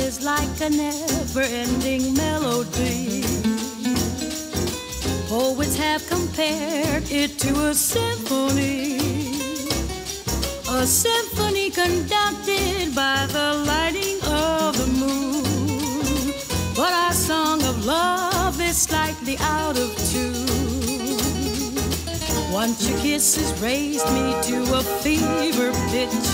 is like a never-ending melody. Poets have compared it to a symphony conducted by the lighting of the moon. But our song of love is slightly out of tune. Once your kisses raised me to a fever pitch.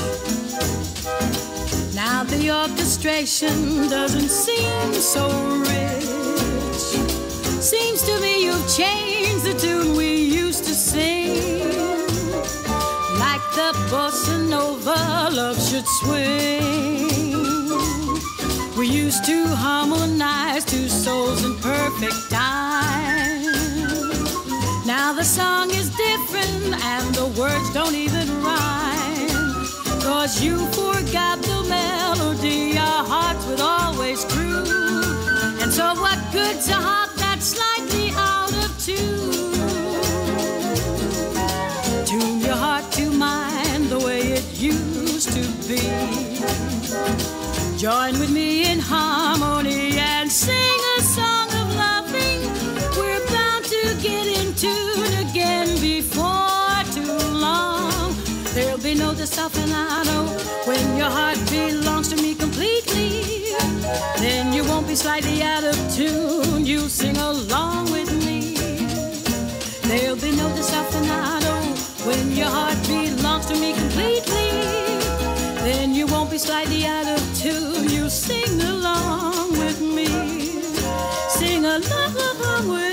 Now the orchestration doesn't seem so rich. Seems to me you've changed the tune we used to sing. Like the bossa nova love should swing. We used to harmonize two souls in perfect time. Now the song is different and the words don't even rhyme. 'Cause you forgot the melody our hearts would always groove. And so what good's a heart that's slightly out of tune? Tune your heart to mine the way it used to be. Join with me in harmony and sing a song of loving. We're bound to get in tune again before too long. There'll be no Desafinado when your heart belongs to me completely. Then you won't be slightly out of tune. You'll sing along with me. There'll be no Desafinado when your heart belongs to me completely. Then you won't be slightly out of tune. You sing along with me. Sing along with me.